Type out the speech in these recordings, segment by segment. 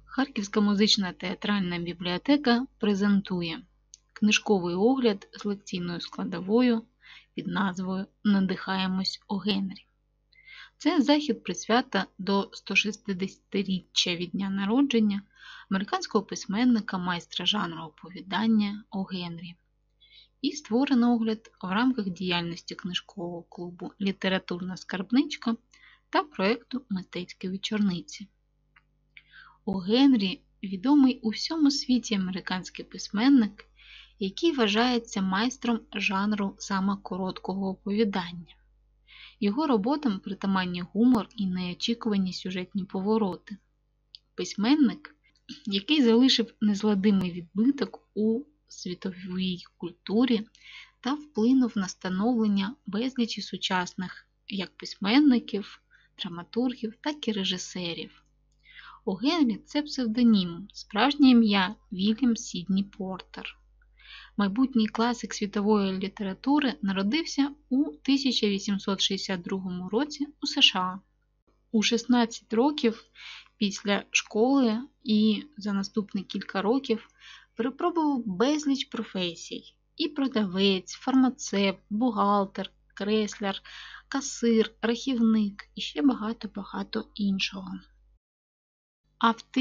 Харківська музична театральна бібліотека презентує книжковий огляд з лекційною складовою під назвою «Надихаємось у Генрі». Це захід присвята до 160-річчя від дня народження американського письменника, майстра жанру оповідання О. Генрі. І створений огляд в рамках діяльності книжкового клубу «Літературна скарбничка» та проєкту «Мистецькі вечорниці». О. Генрі – відомий у всьому світі американський письменник, який вважається майстром жанру саме короткого оповідання. Його роботам притаманні гумор і неочікувані сюжетні повороти. Письменник, який залишив незгладимий відбиток у світовій культурі та вплинув на становлення безлічі сучасних як письменників, драматургів, так і режисерів. О. Генрі – це псевдонім, справжнє ім'я Вільям Сідні Портер. Майбутній класик світової літератури народився у 1862 році у США. У 16 років після школи і за наступні кілька років перепробував безліч професій – і продавець, фармацевт, бухгалтер, кресляр, касир, рахівник і ще багато-багато іншого. А в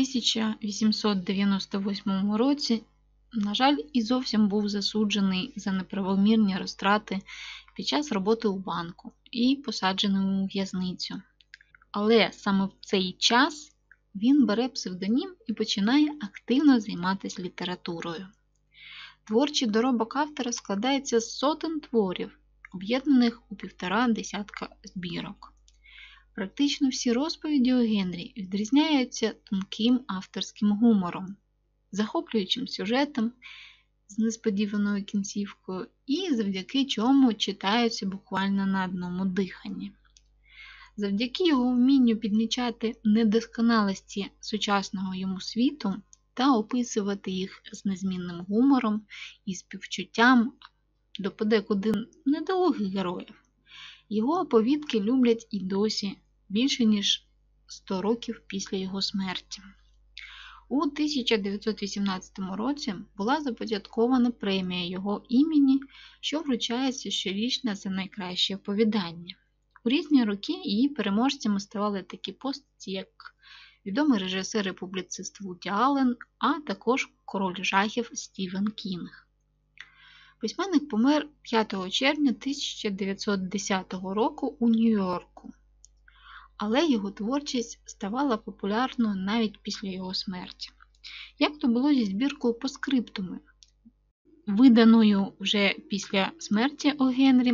1898 році, на жаль, і зовсім був засуджений за неправомірні розтрати під час роботи у банку і посаджений у в'язницю. Але саме в цей час він бере псевдонім і починає активно займатися літературою. Творчий доробок автора складається з сотень творів, об'єднаних у 1,5 десятка збірок. Практично всі розповіді о Генрі відрізняються тонким авторським гумором, захоплюючим сюжетом з несподіваною кінцівкою і завдяки чому читаються буквально на одному диханні. Завдяки його вмінню підмічати недосконалості сучасного йому світу та описувати їх з незмінним гумором і співчуттям до подекуди недолугих героїв. Його оповідки люблять і досі більше ніж 100 років після його смерті. У 1918 році була започаткована премія його імені, що вручається щорічно за найкраще оповідання. У різні роки її переможцями ставали такі постаті, як відомий режисер і публіцист Вуді Аллен, а також король жахів Стівен Кінг. Письменник помер 5 червня 1910 року у Нью-Йорку, але його творчість ставала популярною навіть після його смерті. Як то було зі збіркою «Постскриптуми», виданою вже після смерті О. Генрі,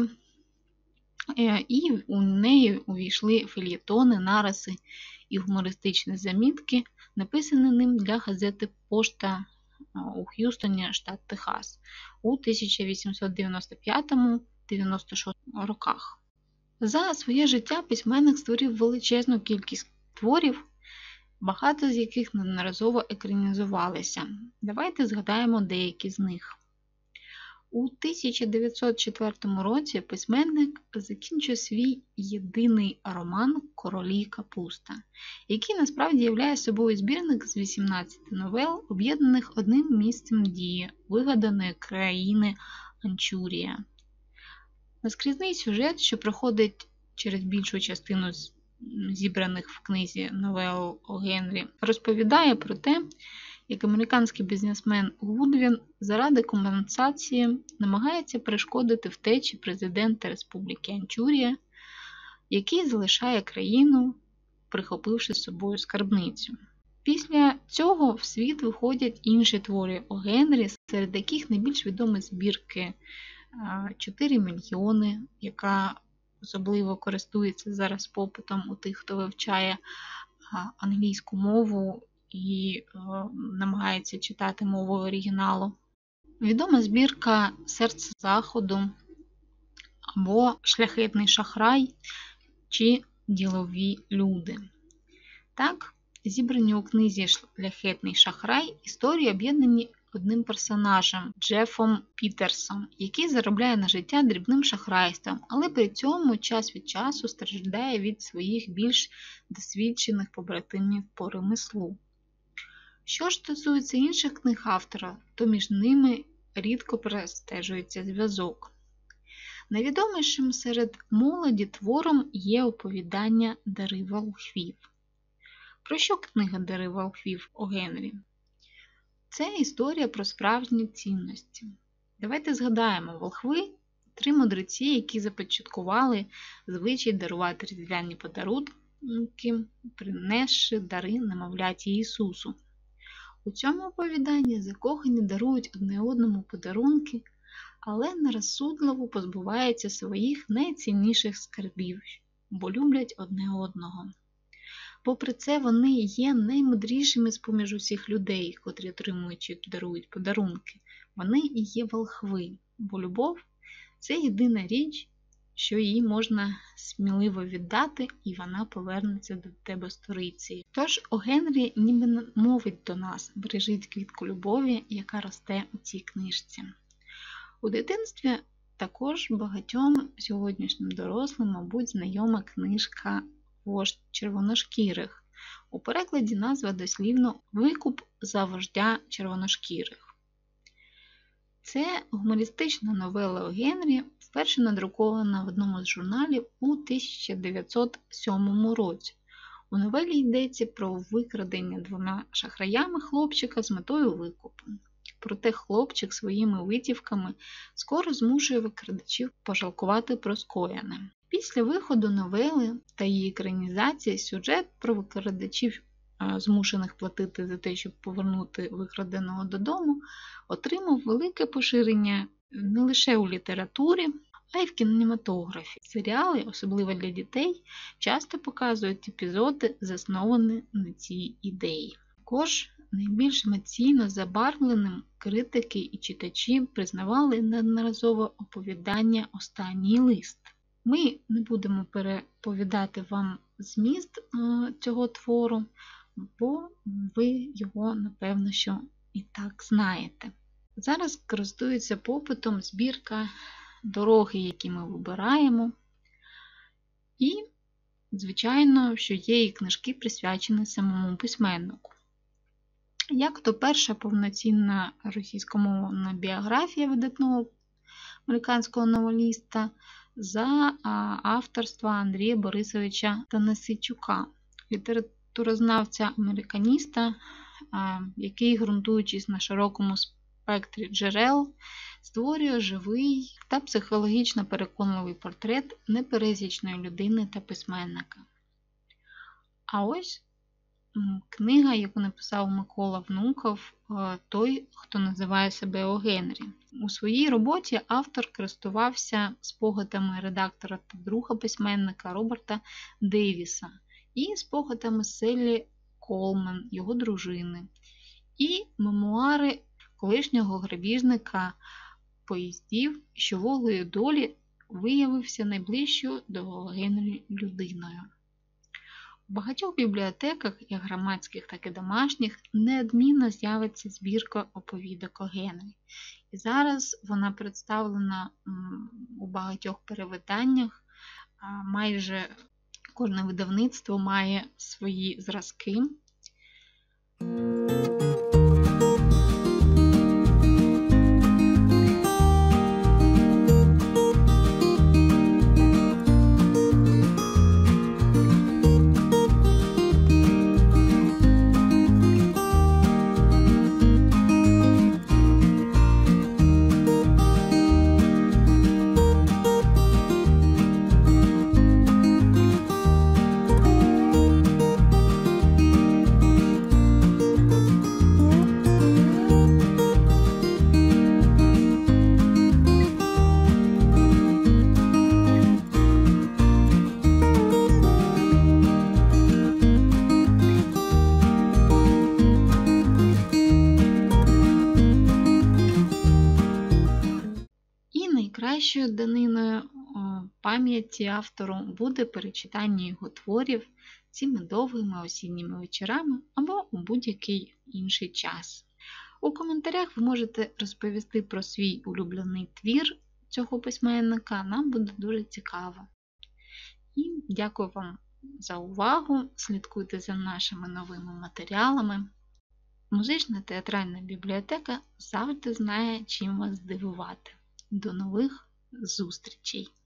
і у неї увійшли фельєтони, нариси і гумористичні замітки, написані ним для газети «Пошта» у Х'юстоні, штат Техас, у 1895-96 роках. За своє життя письменник створив величезну кількість творів, багато з яких неодноразово екранізувалися. Давайте згадаємо деякі з них. У 1904 році письменник закінчив свій єдиний роман «Королі капуста», який насправді являє собою збірник з 18 новел, об'єднаних одним місцем дії вигаданої країни Манчурія. Наскрізний сюжет, що проходить через більшу частину зібраних в книзі новел О. Генрі, розповідає про те, як американський бізнесмен Гудвін заради компенсації намагається перешкодити втечі президента Республіки Манчурія, який залишає країну, прихопивши з собою скарбницю. Після цього в світ виходять інші твори О. Генрі, серед яких найбільш відомі збірки «4 мільйони», яка особливо користується зараз попитом у тих, хто вивчає англійську мову і намагається читати мовою оригіналу. Відома збірка «Серце Заходу» або «Шляхетний шахрай» чи «Ділові люди». Так, зібрані у книзі «Шляхетний шахрай» історії об'єднані одним персонажем – Джефом Пітерсом, який заробляє на життя дрібним шахрайством, але при цьому час від часу страждає від своїх більш досвідчених побратимів по ремеслу. Що ж стосується інших книг автора, то між ними рідко простежується зв'язок. Найвідомішим серед молоді твором є оповідання «Дари волхвів». Про що книга «Дари волхвів» о Генрі? Це історія про справжні цінності. Давайте згадаємо, волхви – 3 мудреці, які започаткували звичай дарувати різдвяні подарунки, принесши дари немовляті Ісусу. У цьому оповіданні закохані дарують одне одному подарунки, але нерозсудливо позбуваються своїх найцінніших скарбів, бо люблять одне одного. Попри це, вони є наймудрішими з-поміж усіх людей, котрі отримують і дарують подарунки. Вони і є волхви, бо любов – це єдина річ, що їй можна сміливо віддати, і вона повернеться до тебе сторицею. Тож о Генрі ніби мовить до нас: бережіть квітку любові, яка росте у цій книжці. У дитинстві також багатьом сьогоднішнім дорослим, мабуть, знайома книжка «Вождь червоношкірих». У перекладі назва дослівно «Викуп за вождя червоношкірих». Це гумористична новела о Генрі, вперше надрукована в одному з журналів у 1907 році. У новелі йдеться про викрадення 2 шахраями хлопчика з метою викупу. Проте хлопчик своїми витівками скоро змушує викрадачів пожалкувати про скоєне. Після виходу новели та її екранізації сюжет про викрадачів, змушених платити за те, щоб повернути викраденого додому, отримав велике поширення не лише у літературі, а й в кінематографі. Серіали, особливо для дітей, часто показують епізоди, засновані на цій ідеї. Також найбільш емоційно забарвленим критики і читачі признавали неодноразово оповідання «Останній лист». Ми не будемо переповідати вам зміст цього твору, бо ви його, напевно, що і так знаєте. Зараз користується попитом збірка «Дороги, які ми вибираємо». І, звичайно, що є і книжки, присвячені самому письменнику. Як то перша повноцінна російськомовна біографія видатного американського новеліста за авторства Андрія Борисовича Танасичука, літературознавця-американіста, який, ґрунтуючись на широкому спектрі джерел, створює живий та психологічно переконливий портрет непересічної людини та письменника. А ось книга, яку написав Микола Внуков, «Той, хто називає себе о Генрі». У своїй роботі автор користувався спогадами редактора та друга письменника Роберта Дейвіса і спогадами Селлі Колмен, його дружини, і мемуари колишнього грабіжника поїздів, що волею долі виявився найближчою до Генрі людиною. В багатьох бібліотеках, як громадських, так і домашніх, неодмінно з'явиться збірка оповідок о Генрі. І зараз вона представлена у багатьох перевиданнях, майже кожне видавництво має свої зразки. Найкращою даниною пам'яті автору буде перечитання його творів цими довгими осінніми вечорами або у будь-який інший час. У коментарях ви можете розповісти про свій улюблений твір цього письменника, нам буде дуже цікаво. І дякую вам за увагу, слідкуйте за нашими новими матеріалами. Музична театральна бібліотека завжди знає, чим вас здивувати. До нових зустрічей!